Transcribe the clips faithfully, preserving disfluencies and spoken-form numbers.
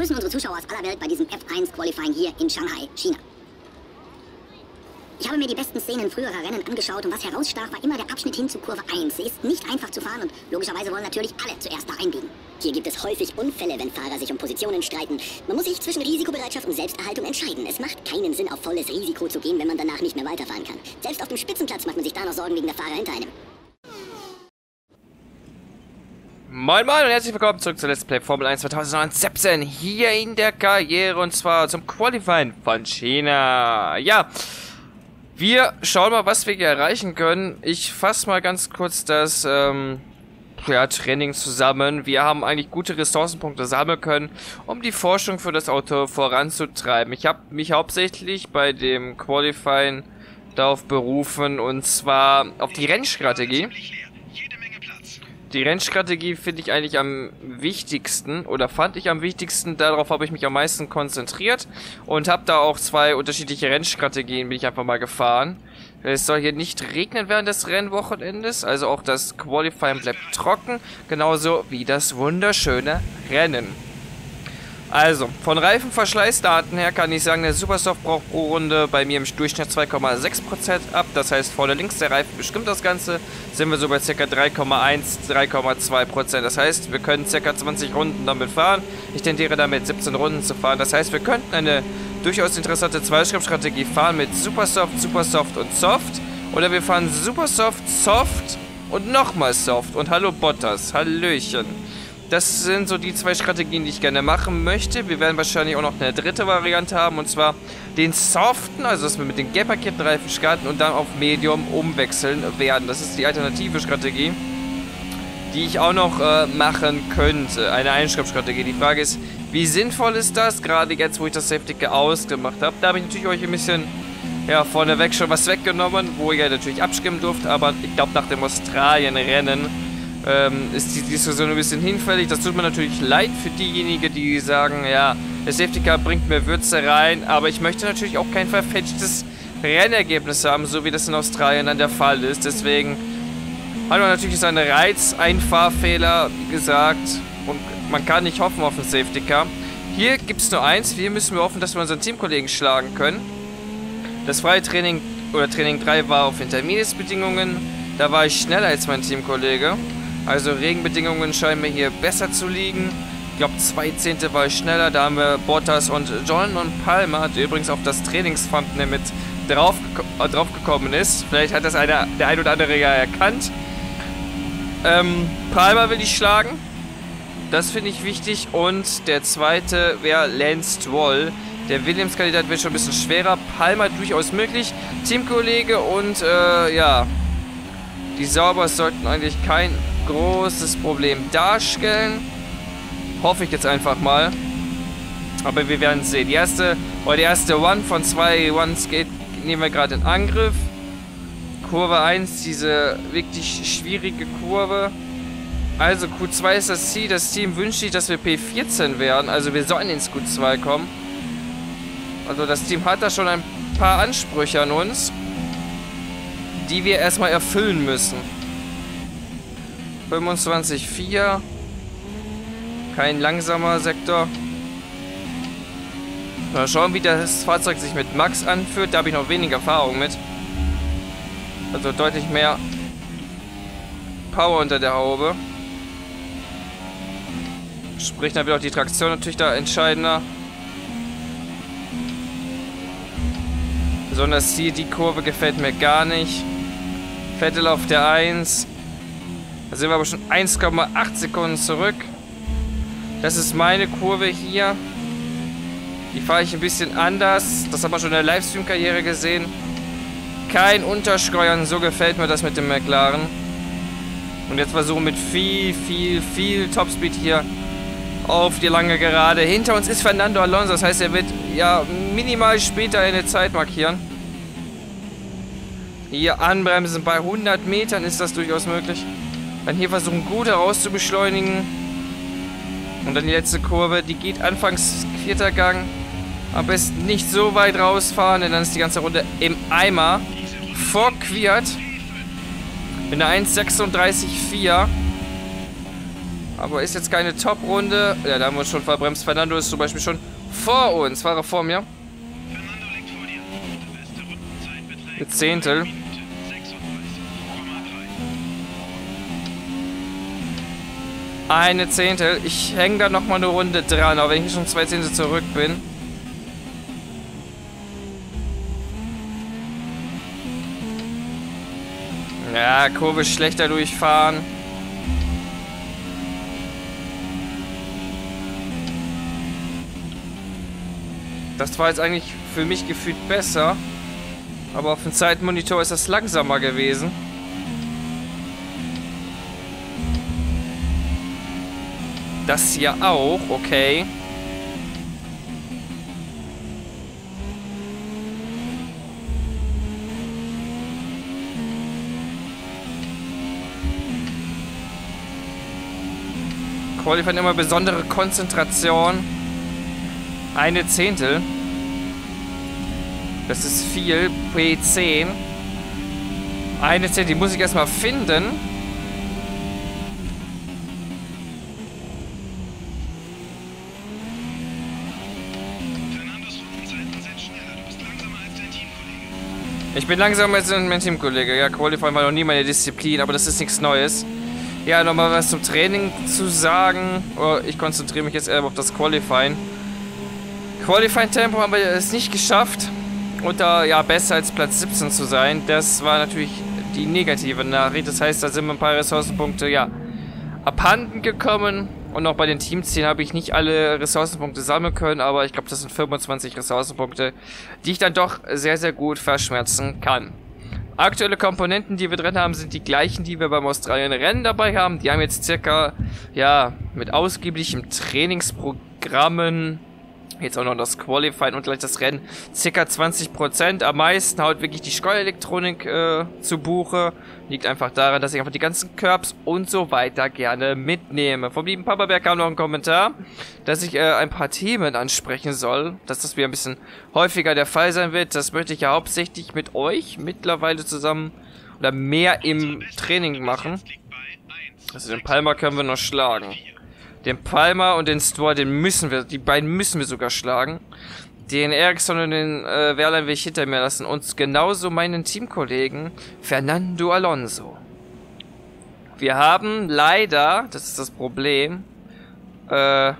Grüßen unsere Zuschauer aus aller Welt bei diesem F eins Qualifying hier in Shanghai, China. Ich habe mir die besten Szenen früherer Rennen angeschaut und was herausstach, war immer der Abschnitt hin zu Kurve eins. Sie ist nicht einfach zu fahren und logischerweise wollen natürlich alle zuerst da einbiegen. Hier gibt es häufig Unfälle, wenn Fahrer sich um Positionen streiten. Man muss sich zwischen Risikobereitschaft und Selbsterhaltung entscheiden. Es macht keinen Sinn, auf volles Risiko zu gehen, wenn man danach nicht mehr weiterfahren kann. Selbst auf dem Spitzenplatz macht man sich da noch Sorgen wegen der Fahrer hinter einem. Moin Moin und herzlich willkommen zurück zu Let's Play Formel eins zweitausendsiebzehn hier in der Karriere und zwar zum Qualifying von China. Ja, wir schauen mal, was wir hier erreichen können. Ich fasse mal ganz kurz das ähm, ja, Training zusammen. Wir haben eigentlich gute Ressourcenpunkte sammeln können, um die Forschung für das Auto voranzutreiben. Ich habe mich hauptsächlich bei dem Qualifying darauf berufen und zwar auf die Rennstrategie. Die Rennstrategie finde ich eigentlich am wichtigsten oder fand ich am wichtigsten, darauf habe ich mich am meisten konzentriert und habe da auch zwei unterschiedliche Rennstrategien, bin ich einfach mal gefahren. Es soll hier nicht regnen während des Rennwochenendes, also auch das Qualifying bleibt trocken, genauso wie das wunderschöne Rennen. Also, von Reifenverschleißdaten her kann ich sagen, der Supersoft braucht pro Runde bei mir im Durchschnitt zwei Komma sechs Prozent ab. Das heißt, vorne links der Reifen bestimmt das Ganze. Sind wir so bei ca. drei Komma eins, drei Komma zwei Prozent. Das heißt, wir können ca. zwanzig Runden damit fahren. Ich tendiere damit siebzehn Runden zu fahren. Das heißt, wir könnten eine durchaus interessante Zweischrittstrategie fahren mit Supersoft, Supersoft und Soft. Oder wir fahren Supersoft, Soft und nochmal Soft. Und hallo Bottas, hallöchen. Das sind so die zwei Strategien, die ich gerne machen möchte. Wir werden wahrscheinlich auch noch eine dritte Variante haben, und zwar den Soften, also dass wir mit den gelb-markierten Reifen starten und dann auf Medium umwechseln werden. Das ist die alternative Strategie, die ich auch noch äh, machen könnte. Eine Einschrittstrategie. Die Frage ist, wie sinnvoll ist das? Gerade jetzt, wo ich das Safety Car ausgemacht habe. Da habe ich natürlich euch ein bisschen ja, vorneweg schon was weggenommen, wo ihr natürlich abstimmen durft. Aber ich glaube, nach dem Australien-Rennen Ähm, ist die Diskussion ein bisschen hinfällig. Das tut mir natürlich leid für diejenigen, die sagen, ja, der Safety Car bringt mehr Würze rein, aber ich möchte natürlich auch kein verfälschtes Rennergebnis haben, so wie das in Australien dann der Fall ist. Deswegen hat man natürlich seinen Reiz, ein Fahrfehler, wie gesagt, und man kann nicht hoffen auf den Safety Car. Hier gibt es nur eins, hier müssen wir hoffen, dass wir unseren Teamkollegen schlagen können. Das freie Training oder Training drei war auf Intermediate-Bedingungen, da war ich schneller als mein Teamkollege. Also Regenbedingungen scheinen mir hier besser zu liegen. Ich glaube, zwei Zehntel war ich schneller. Da haben wir Bottas und John und Palmer, der übrigens auf das Trainings-Thumbnail mit drauf, äh, drauf gekommen ist. Vielleicht hat das einer, der ein oder andere ja erkannt. Ähm, Palmer will ich schlagen. Das finde ich wichtig. Und der zweite wäre Lance Stroll. Der Williams-Kandidat wird schon ein bisschen schwerer. Palmer durchaus möglich. Teamkollege und, äh, ja... Die Saubers sollten eigentlich kein großes Problem darstellen. Hoffe ich jetzt einfach mal. Aber wir werden sehen. Die erste, oder der erste One von zwei Ones geht, nehmen wir gerade in Angriff. Kurve eins, diese wirklich schwierige Kurve. Also Q zwei ist das Ziel. Das Team wünscht sich, dass wir P vierzehn werden. Also wir sollen ins Q zwei kommen. Also das Team hat da schon ein paar Ansprüche an uns, die wir erstmal erfüllen müssen. fünfundzwanzig Komma vier. Kein langsamer Sektor. Mal schauen, wie das Fahrzeug sich mit Max anfühlt. Da habe ich noch wenig Erfahrung mit. Also deutlich mehr Power unter der Haube. Sprich, dann wird auch die Traktion natürlich da entscheidender. Besonders hier die Kurve gefällt mir gar nicht. Vettel auf der eins. Da sind wir aber schon eins Komma acht Sekunden zurück. Das ist meine Kurve hier. Die fahre ich ein bisschen anders. Das hat man schon in der Livestream-Karriere gesehen. Kein Untersteuern, so gefällt mir das mit dem McLaren. Und jetzt versuchen mit viel, viel, viel Topspeed hier auf die lange Gerade. Hinter uns ist Fernando Alonso, das heißt, er wird ja minimal später eine Zeit markieren. Hier anbremsen bei hundert Metern ist das durchaus möglich. Dann hier versuchen gut heraus zu beschleunigen. Und dann die letzte Kurve, die geht anfangs vierter Gang. Am besten nicht so weit rausfahren, denn dann ist die ganze Runde im Eimer. Vor Kwiat mit einer eins Komma sechsunddreißig Komma vier. Aber ist jetzt keine Top-Runde. Ja, da haben wir uns schon verbremst. Fernando ist zum Beispiel schon vor uns. War er vor mir? Mit Zehntel. Eine Zehntel. Ich hänge da nochmal eine Runde dran, aber wenn ich schon zwei Zehntel zurück bin. Ja, Kurve schlechter durchfahren. Das war jetzt eigentlich für mich gefühlt besser. Aber auf dem Zeitmonitor ist das langsamer gewesen. Das hier auch, okay. Qualifying immer besondere Konzentration. Eine Zehntel. Das ist viel. P zehn. Eine Zehntel, die muss ich erstmal finden. Ich bin langsamer als mein Teamkollege. Ja, Qualifying war noch nie meine Disziplin, aber das ist nichts Neues. Ja, nochmal was zum Training zu sagen. Oh, ich konzentriere mich jetzt eher auf das Qualifying. Qualifying-Tempo haben wir es nicht geschafft. Und da, ja, besser als Platz siebzehn zu sein. Das war natürlich die negative Nachricht. Das heißt, da sind wir ein paar Ressourcenpunkte, ja, abhanden gekommen. Und auch bei den Teamzielen habe ich nicht alle Ressourcenpunkte sammeln können, aber ich glaube, das sind fünfundzwanzig Ressourcenpunkte, die ich dann doch sehr, sehr gut verschmerzen kann. Aktuelle Komponenten, die wir drin haben, sind die gleichen, die wir beim Australien-Rennen dabei haben. Die haben jetzt circa, ja, mit ausgiebigem Trainingsprogrammen, jetzt auch noch das Qualifying und gleich das Rennen, circa zwanzig Prozent. Am meisten haut wirklich die Steuerelektronik äh, zu Buche. Liegt einfach daran, dass ich einfach die ganzen Curbs und so weiter gerne mitnehme. Vom lieben Papaberg kam noch ein Kommentar, dass ich äh, ein paar Themen ansprechen soll, dass das wieder ein bisschen häufiger der Fall sein wird. Das möchte ich ja hauptsächlich mit euch mittlerweile zusammen oder mehr im Training machen. Also den Palmer können wir noch schlagen. Den Palmer und den Stroll, den müssen wir, die beiden müssen wir sogar schlagen. Den Ericsson und den äh, Wehrlein will ich hinter mir lassen. Und genauso meinen Teamkollegen Fernando Alonso. Wir haben leider, das ist das Problem, äh,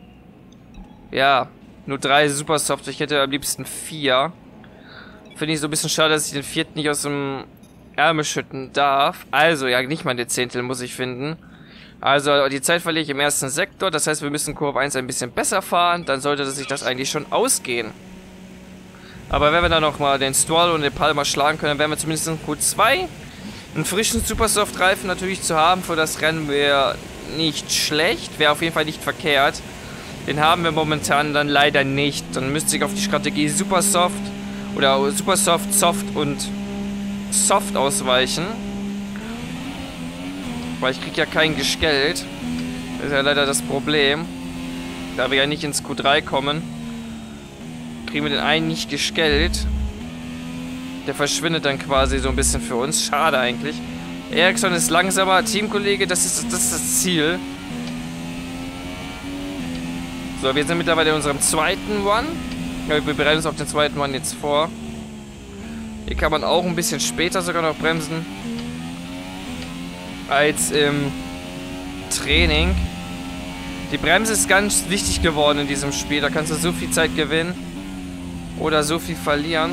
ja, nur drei Supersoft. Ich hätte am liebsten vier. Finde ich so ein bisschen schade, dass ich den vierten nicht aus dem Ärmel schütten darf. Also, ja, nicht mal eine Zehntel muss ich finden. Also die Zeit verliere ich im ersten Sektor, das heißt wir müssen Kurve eins ein bisschen besser fahren, dann sollte sich das eigentlich schon ausgehen. Aber wenn wir dann nochmal den Stroll und den Palmer schlagen können, dann werden wir zumindest in Q zwei. Einen frischen Supersoft-Reifen natürlich zu haben für das Rennen wäre nicht schlecht, wäre auf jeden Fall nicht verkehrt. Den haben wir momentan dann leider nicht, dann müsste ich auf die Strategie Supersoft oder Supersoft, Soft und Soft ausweichen. Weil ich krieg ja kein Geld. Das ist ja leider das Problem. Da wir ja nicht ins Q drei kommen, kriegen wir den einen nicht Geld. Der verschwindet dann quasi so ein bisschen für uns. Schade eigentlich. Ericsson ist langsamer. Teamkollege, das ist, das ist das Ziel. So, wir sind mittlerweile in unserem zweiten One. Ja, wir bereiten uns auf den zweiten One jetzt vor. Hier kann man auch ein bisschen später sogar noch bremsen als im Training. Die Bremse ist ganz wichtig geworden in diesem Spiel. Da kannst du so viel Zeit gewinnen oder so viel verlieren.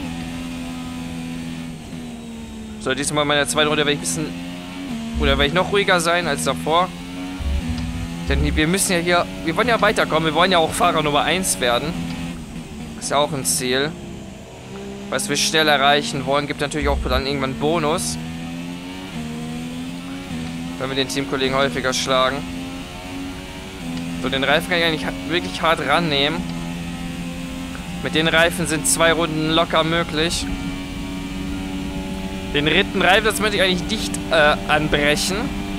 So, diesmal in meiner zweiten Runde werde ich ein bisschen oder werde ich noch ruhiger sein als davor. Denn wir müssen ja hier, wir wollen ja weiterkommen. Wir wollen ja auch Fahrer Nummer eins werden. Ist ja auch ein Ziel. Was wir schnell erreichen wollen, gibt natürlich auch dann irgendwann einen Bonus. Wenn wir den Teamkollegen häufiger schlagen. So, den Reifen kann ich eigentlich wirklich hart rannehmen. Mit den Reifen sind zwei Runden locker möglich. Den dritten Reifen, das möchte ich eigentlich dicht äh, anbrechen.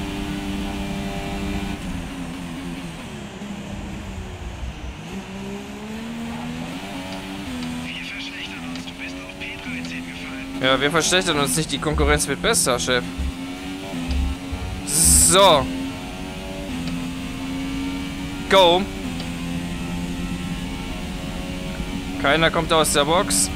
Ja, wir verschlechtern uns nicht. Die Konkurrenz wird besser, Chef. So. go. Keiner kommt aus der Box.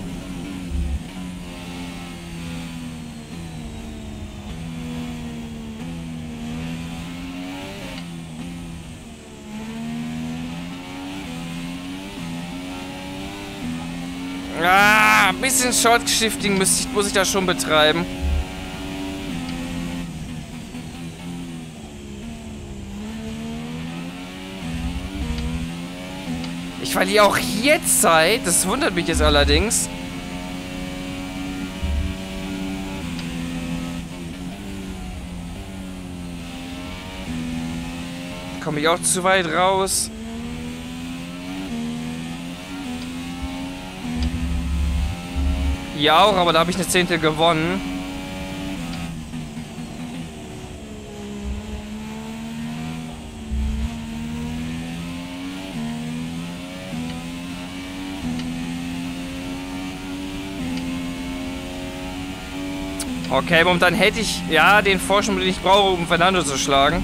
Ah, ein bisschen Short-Shifting muss ich, muss ich da schon betreiben. Ich verliere auch hier Zeit. Das wundert mich jetzt allerdings. Komme ich auch zu weit raus? Ja auch, aber da habe ich eine Zehntel gewonnen. Okay, momentan hätte ich ja den Vorsprung, den ich brauche, um Fernando zu schlagen.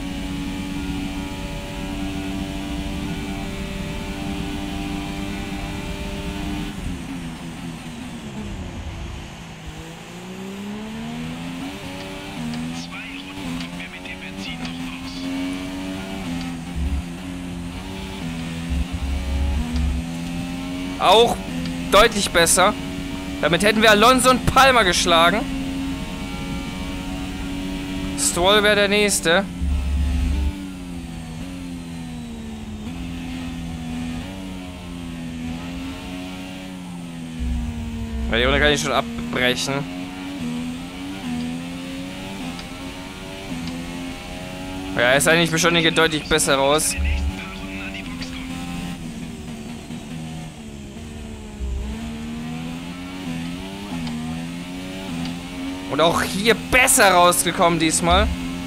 Auch deutlich besser. Damit hätten wir Alonso und Palmer geschlagen. Stroll wäre der nächste. Ja, die Runde kann ich schon abbrechen. Ja, ist eigentlich beschleunige deutlich besser raus. Und auch hier besser rausgekommen diesmal.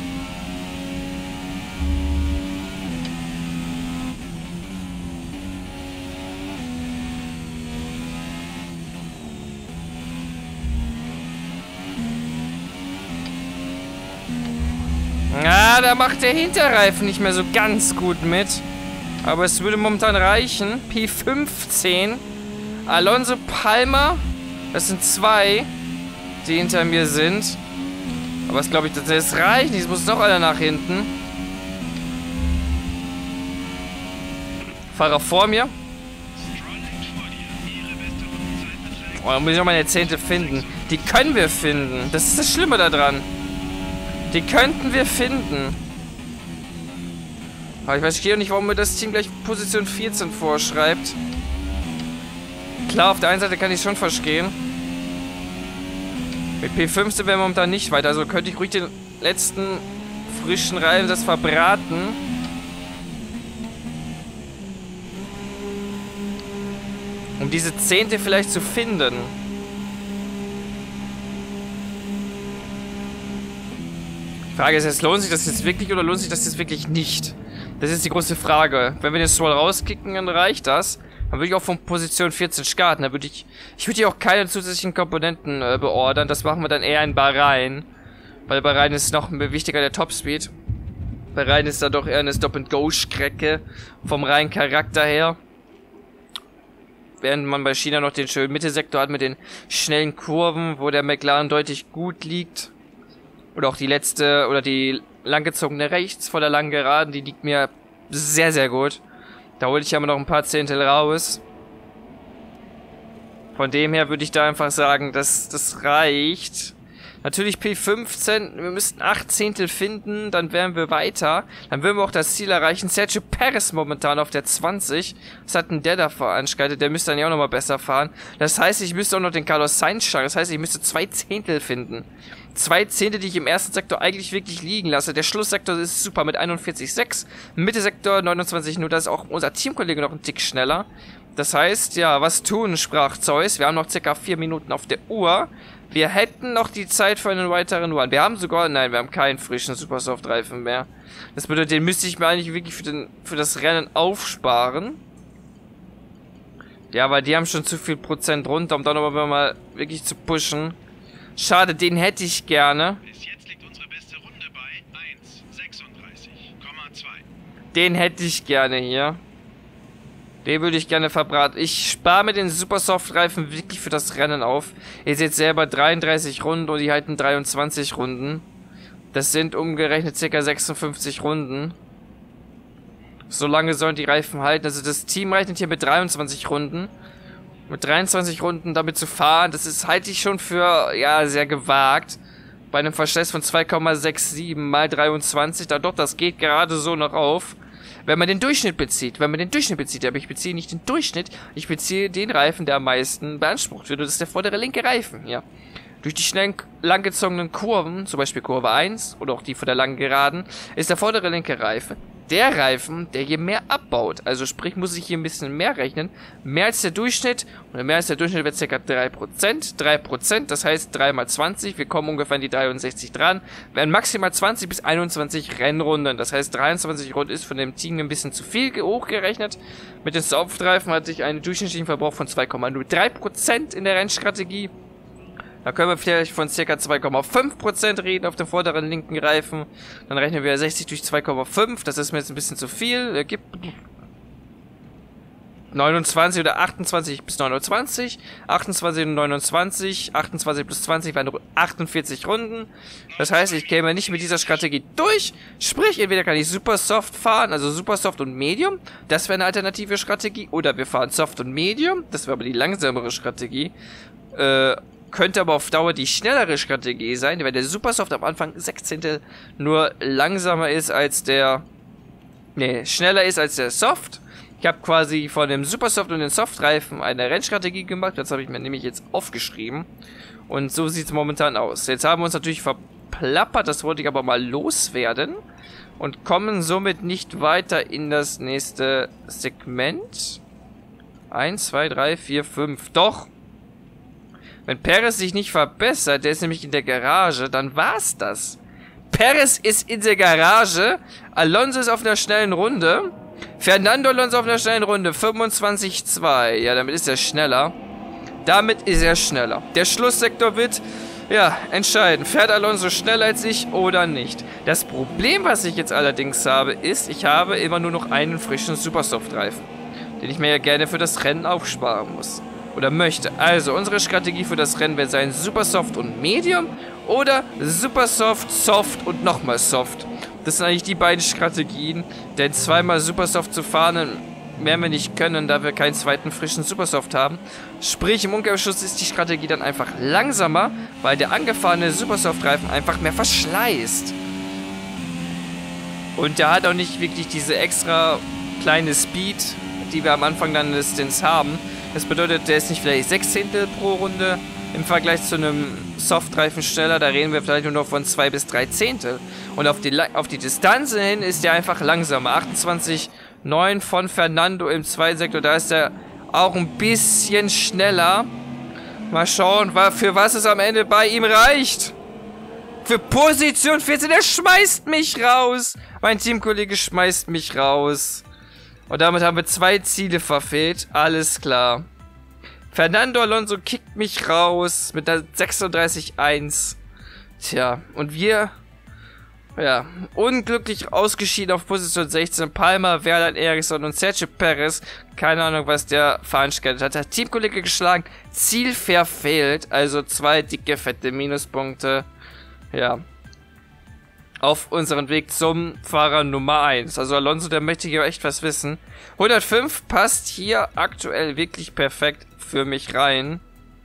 Ah, da macht der Hinterreifen nicht mehr so ganz gut mit. Aber es würde momentan reichen. P fünfzehn. Alonso, Palmer. Das sind zwei, die hinter mir sind. Aber es glaube ich, das, das reicht nicht. Es muss noch einer nach hinten. Fahrer vor mir. Oh, da muss ich noch mal eine Zehnte finden. Die können wir finden. Das ist das Schlimme daran. Die könnten wir finden. Aber ich verstehe nicht, warum mir das Team gleich Position vierzehn vorschreibt. Klar, auf der einen Seite kann ich es schon verstehen. Mit P fünfzehn wären wir momentan nicht weiter. Also könnte ich ruhig den letzten frischen Reifen das verbraten. Um diese Zehnte vielleicht zu finden. Die Frage ist jetzt, lohnt sich das jetzt wirklich oder lohnt sich das jetzt wirklich nicht? Das ist die große Frage. Wenn wir den Stroll rauskicken, dann reicht das. Dann würde ich auch von Position vierzehn starten. Dann würde ich, ich würde hier auch keine zusätzlichen Komponenten äh, beordern. Das machen wir dann eher in Bahrain. Weil Bahrain ist noch wichtiger der Topspeed. Bahrain ist da doch eher eine Stop-and-Go-Strecke vom reinen Charakter her. Während man bei China noch den schönen Mittelsektor hat mit den schnellen Kurven, wo der McLaren deutlich gut liegt. Oder auch die letzte, oder die langgezogene rechts vor der langen Geraden, die liegt mir sehr, sehr gut. Da hole ich aber noch ein paar Zehntel raus. Von dem her würde ich da einfach sagen, dass das reicht. Natürlich P fünfzehn, wir müssten acht Zehntel finden, dann wären wir weiter. Dann würden wir auch das Ziel erreichen. Sergio Perez momentan auf der zwanzig. Was hat denn der da veranstaltet? Der müsste dann ja auch nochmal besser fahren. Das heißt, ich müsste auch noch den Carlos Sainz schlagen. Das heißt, ich müsste zwei Zehntel finden. Zwei Zehntel, die ich im ersten Sektor eigentlich wirklich liegen lasse. Der Schlusssektor ist super mit einundvierzig Komma sechs. Mittelsektor neunundzwanzig Komma null. Da ist auch unser Teamkollege noch ein Tick schneller. Das heißt, ja, was tun, sprach Zeus. Wir haben noch circa vier Minuten auf der Uhr. Wir hätten noch die Zeit für einen weiteren Run. Wir haben sogar, nein, wir haben keinen frischen Supersoft-Reifen mehr. Das bedeutet, den müsste ich mir eigentlich wirklich für, den, für das Rennen aufsparen. Ja, weil die haben schon zu viel Prozent runter, um dann aber mal wirklich zu pushen. Schade, den hätte ich gerne. Bis jetzt liegt unsere beste Runde bei eins sechsunddreißig Komma zwei. Den hätte ich gerne hier. Den würde ich gerne verbraten. Ich spare mir den Supersoft-Reifen wirklich für das Rennen auf. Ihr seht selber dreiunddreißig Runden und die halten dreiundzwanzig Runden. Das sind umgerechnet ca. sechsundfünfzig Runden. So lange sollen die Reifen halten. Also das Team rechnet hier mit dreiundzwanzig Runden. Mit dreiundzwanzig Runden damit zu fahren, das ist, halte ich schon für, ja, sehr gewagt. Bei einem Verschleiß von zwei Komma siebenundsechzig mal dreiundzwanzig, da doch, das geht gerade so noch auf. Wenn man den Durchschnitt bezieht, wenn man den Durchschnitt bezieht, aber ich beziehe nicht den Durchschnitt, ich beziehe den Reifen, der am meisten beansprucht wird. Das ist der vordere linke Reifen, ja. Durch die schnellen, langgezogenen Kurven, zum Beispiel Kurve eins oder auch die von der langen Geraden, ist der vordere linke Reifen der Reifen, der hier mehr abbaut. Also sprich, muss ich hier ein bisschen mehr rechnen. Mehr als der Durchschnitt. Und mehr als der Durchschnitt wird ca. drei Prozent. drei Prozent, das heißt drei mal zwanzig. Wir kommen ungefähr an die dreiundsechzig dran. Werden maximal zwanzig bis einundzwanzig Rennrunden. Das heißt, dreiundzwanzig Runden ist von dem Team ein bisschen zu viel hochgerechnet. Mit den Softreifen hatte ich einen durchschnittlichen Verbrauch von zwei Komma null drei Prozent in der Rennstrategie. Da können wir vielleicht von ca. zwei Komma fünf Prozent reden auf dem vorderen linken Reifen. Dann rechnen wir sechzig durch zwei Komma fünf. Das ist mir jetzt ein bisschen zu viel. Er gibt neunundzwanzig oder achtundzwanzig bis neunundzwanzig. achtundzwanzig und neunundzwanzig. achtundzwanzig plus zwanzig wären achtundvierzig Runden. Das heißt, ich käme nicht mit dieser Strategie durch. Sprich, entweder kann ich Super Soft fahren, also Super Soft und Medium. Das wäre eine alternative Strategie. Oder wir fahren Soft und Medium. Das wäre aber die langsamere Strategie. Äh... Könnte aber auf Dauer die schnellere Strategie sein, weil der Supersoft am Anfang sechzehntel nur langsamer ist als der... Ne, schneller ist als der Soft. Ich habe quasi von dem Supersoft und den Softreifen eine Rennstrategie gemacht. Das habe ich mir nämlich jetzt aufgeschrieben. Und so sieht es momentan aus. Jetzt haben wir uns natürlich verplappert, das wollte ich aber mal loswerden. Und kommen somit nicht weiter in das nächste Segment. eins, zwei, drei, vier, fünf. Doch! Wenn Perez sich nicht verbessert, der ist nämlich in der Garage, dann war's das. Perez ist in der Garage, Alonso ist auf einer schnellen Runde, Fernando Alonso auf einer schnellen Runde, fünfundzwanzig zwei, ja, damit ist er schneller. Damit ist er schneller. Der Schlusssektor wird, ja, entscheiden, fährt Alonso schneller als ich oder nicht. Das Problem, was ich jetzt allerdings habe, ist, ich habe immer nur noch einen frischen Supersoft-Reifen, den ich mir ja gerne für das Rennen aufsparen muss. Oder möchte. Also, unsere Strategie für das Rennen wird sein Supersoft und Medium oder Supersoft, Soft und nochmal Soft. Das sind eigentlich die beiden Strategien, denn zweimal Supersoft zu fahren werden wir nicht können, da wir keinen zweiten frischen Supersoft haben. Sprich, im Umkehrschluss ist die Strategie dann einfach langsamer, weil der angefahrene Supersoft-Reifen einfach mehr verschleißt. Und der hat auch nicht wirklich diese extra kleine Speed, die wir am Anfang dann des Stints haben. Das bedeutet, der ist nicht vielleicht sechs Zehntel pro Runde im Vergleich zu einem Softreifen schneller. Da reden wir vielleicht nur noch von zwei bis drei Zehntel. Und auf die, auf die Distanz hin ist der einfach langsamer. achtundzwanzig Komma neun von Fernando im zweiten Sektor. Da ist er auch ein bisschen schneller. Mal schauen, für was es am Ende bei ihm reicht. Für Position vierzehn. Der schmeißt mich raus. Mein Teamkollege schmeißt mich raus. Und damit haben wir zwei Ziele verfehlt. Alles klar. Fernando Alonso kickt mich raus mit der sechsunddreißig eins. Tja, und wir, ja, unglücklich ausgeschieden auf Position sechzehn. Palmer, Verlaine, Ericsson und Sergio Perez. Keine Ahnung, was der veranstaltet hat. Der Teamkollege geschlagen. Ziel verfehlt. Also zwei dicke, fette Minuspunkte. Ja. Auf unseren Weg zum Fahrer Nummer eins. Also Alonso, der möchte hier echt was wissen. hundertfünf passt hier aktuell wirklich perfekt für mich rein.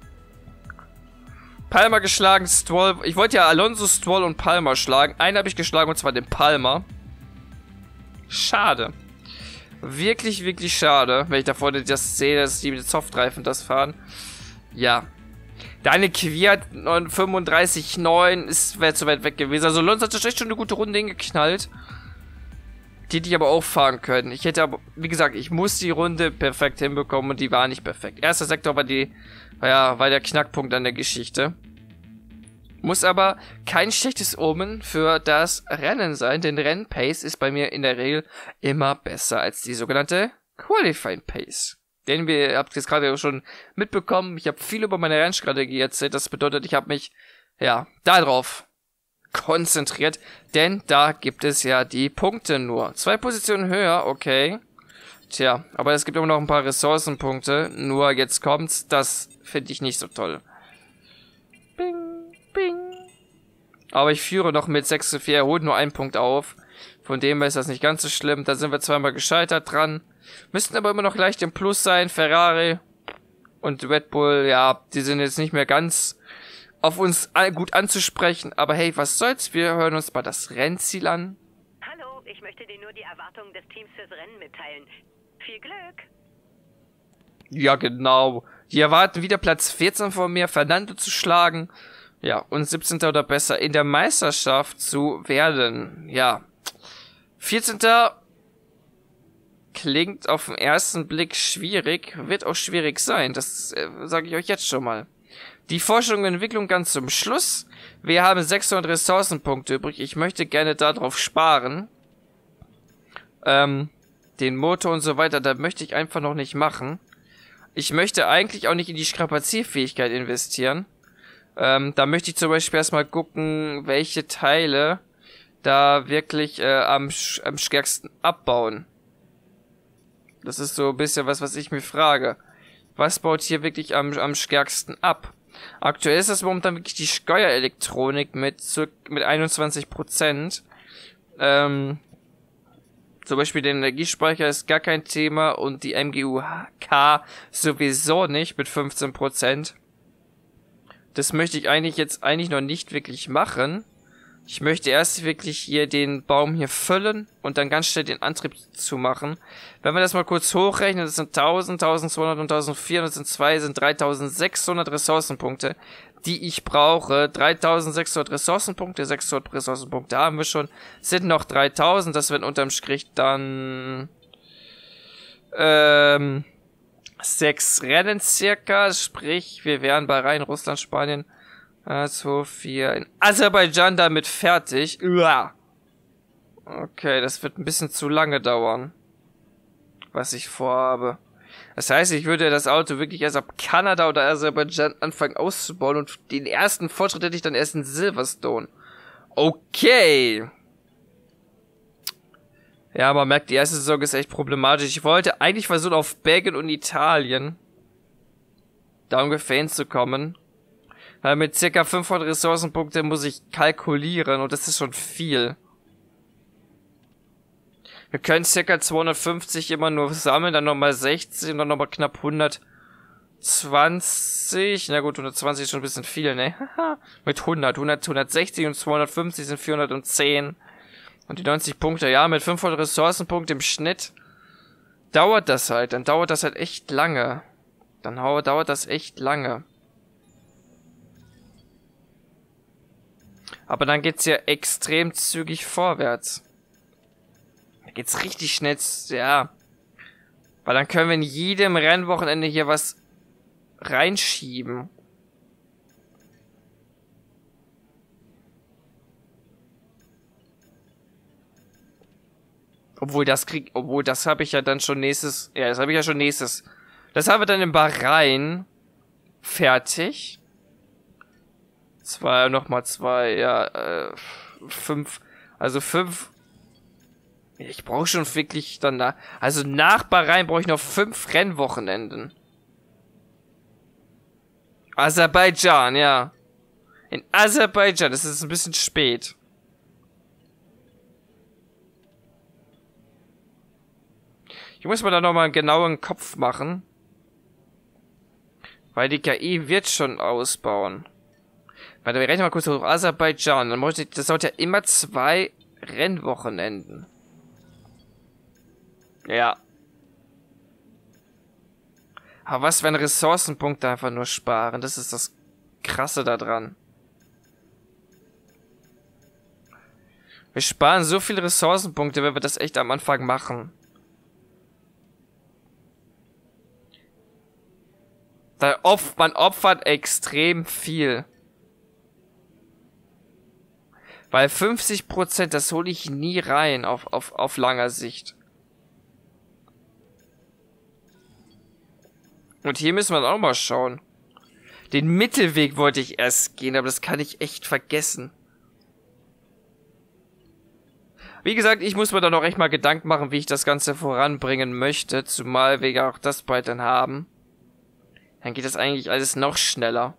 Palmer geschlagen, Stroll. Ich wollte ja Alonso, Stroll und Palmer schlagen. Einen habe ich geschlagen und zwar den Palmer. Schade. Wirklich, wirklich schade. Wenn ich da vorne das sehe, dass die mit Softreifen das fahren. Ja. Deine Kwiat fünfunddreißig neun ist wäre zu weit weg gewesen. Also Alonso hat echt schon eine gute Runde hingeknallt. Die hätte ich aber auch fahren können. Ich hätte aber, wie gesagt, ich muss die Runde perfekt hinbekommen und die war nicht perfekt. Erster Sektor war die, war ja, war der Knackpunkt an der Geschichte. Muss aber kein schlechtes Omen für das Rennen sein, denn Rennpace ist bei mir in der Regel immer besser als die sogenannte Qualifying Pace. Denn wir habt jetzt gerade schon mitbekommen, ich habe viel über meine Rennstrategie erzählt. Das bedeutet, ich habe mich, ja, darauf konzentriert, denn da gibt es ja die Punkte nur. Zwei Positionen höher, okay. Tja, aber es gibt immer noch ein paar Ressourcenpunkte, nur jetzt kommt's, das finde ich nicht so toll. Bing, bing. Aber ich führe noch mit sechs zu vier, er holt nur einen Punkt auf. Von dem her ist das nicht ganz so schlimm. Da sind wir zweimal gescheitert dran. Müssten aber immer noch leicht im Plus sein. Ferrari und Red Bull, ja, die sind jetzt nicht mehr ganz auf uns gut anzusprechen. Aber hey, was soll's? Wir hören uns mal das Rennziel an. Hallo, ich möchte dir nur die Erwartungen des Teams fürs Rennen mitteilen. Viel Glück! Ja, genau. Die erwarten wieder Platz vierzehn von mir, Fernando zu schlagen. Ja, und siebzehnter oder besser in der Meisterschaft zu werden. Ja. vierzehnter klingt auf den ersten Blick schwierig, wird auch schwierig sein, das äh, sage ich euch jetzt schon mal. Die Forschung und Entwicklung ganz zum Schluss. Wir haben sechshundert Ressourcenpunkte übrig, ich möchte gerne darauf sparen. Ähm, den Motor und so weiter, da möchte ich einfach noch nicht machen. Ich möchte eigentlich auch nicht in die Strapazierfähigkeit investieren. Ähm, da möchte ich zum Beispiel erstmal gucken, welche Teile da wirklich äh, am, am stärksten abbauen. Das ist so ein bisschen was, was ich mir frage. Was baut hier wirklich am, am stärksten ab? Aktuell ist das momentan wirklich die Steuerelektronik mit, mit einundzwanzig Prozent. Ähm, zum Beispiel der Energiespeicher ist gar kein Thema und die M G U K sowieso nicht mit fünfzehn Prozent. Das möchte ich eigentlich jetzt eigentlich noch nicht wirklich machen. Ich möchte erst wirklich hier den Baum hier füllen und dann ganz schnell den Antrieb zu machen. Wenn wir das mal kurz hochrechnen, das sind tausend, tausendzweihundert und tausendvierhundert, sind zwei, sind dreitausendsechshundert Ressourcenpunkte, die ich brauche. dreitausendsechshundert Ressourcenpunkte, sechshundert Ressourcenpunkte haben wir schon, sind noch dreitausend, das werden unterm Strich dann ähm, sechs Rennen circa, sprich, wir wären bei Rhein, Russland, Spanien, zwei, vier, in Aserbaidschan damit fertig. Uah. Okay, das wird ein bisschen zu lange dauern, was ich vorhabe. Das heißt, ich würde das Auto wirklich erst ab Kanada oder Aserbaidschan anfangen auszubauen und den ersten Fortschritt hätte ich dann erst in Silverstone. Okay. Ja, man merkt, die erste Saison ist echt problematisch. Ich wollte eigentlich versuchen, auf Belgien und Italien da ungefähr hinzukommen. Weil mit circa fünfhundert Ressourcenpunkte muss ich kalkulieren und das ist schon viel. Wir können circa zweihundertfünfzig immer nur sammeln, dann nochmal sechzig und dann nochmal knapp hundertzwanzig. Na gut, hundertzwanzig ist schon ein bisschen viel, ne? Mit hundert, hundert, hundertsechzig und zweihundertfünfzig sind vierhundertzehn. Und die neunzig Punkte, ja, mit fünfhundert Ressourcenpunkten im Schnitt dauert das halt. Dann dauert das halt echt lange. Dann dauert das echt lange. Aber dann geht's ja extrem zügig vorwärts. Da geht's richtig schnell, ja. Weil dann können wir in jedem Rennwochenende hier was reinschieben. Obwohl das krieg, obwohl das habe ich ja dann schon nächstes, ja, das habe ich ja schon nächstes. Das haben wir dann in Bahrain fertig. Zwei, nochmal zwei, ja, äh, fünf, also fünf. Ich brauche schon wirklich danach, also nach Bahrain brauche ich noch fünf Rennwochenenden. Aserbaidschan, ja. In Aserbaidschan, das ist ein bisschen spät. Ich muss mir da nochmal einen genauen Kopf machen. Weil die K I wird schon ausbauen. Warte, wir rechnen mal kurz hoch. Aserbaidschan. Dann muss ich, das sollte ja immer zwei Rennwochenenden. Ja. Aber was, wenn Ressourcenpunkte einfach nur sparen? Das ist das Krasse daran. Wir sparen so viele Ressourcenpunkte, wenn wir das echt am Anfang machen. Da opf- man opfert extrem viel. Weil fünfzig Prozent, das hole ich nie rein auf, auf, auf langer Sicht. Und hier müssen wir auch mal schauen. Den Mittelweg wollte ich erst gehen, aber das kann ich echt vergessen. Wie gesagt, ich muss mir da noch echt mal Gedanken machen, wie ich das Ganze voranbringen möchte. Zumal wir ja auch das bald dann haben. Dann geht das eigentlich alles noch schneller.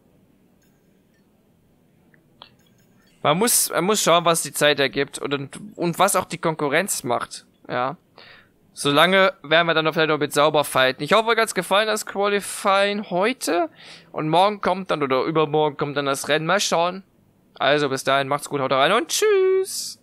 Man muss, man muss schauen, was die Zeit ergibt und, und, und was auch die Konkurrenz macht. Ja. Solange werden wir dann noch vielleicht noch mit sauber fighten. Ich hoffe, euch hat's gefallen, das Qualifying heute. Und morgen kommt dann, oder übermorgen kommt dann das Rennen. Mal schauen. Also bis dahin, macht's gut, haut rein und tschüss.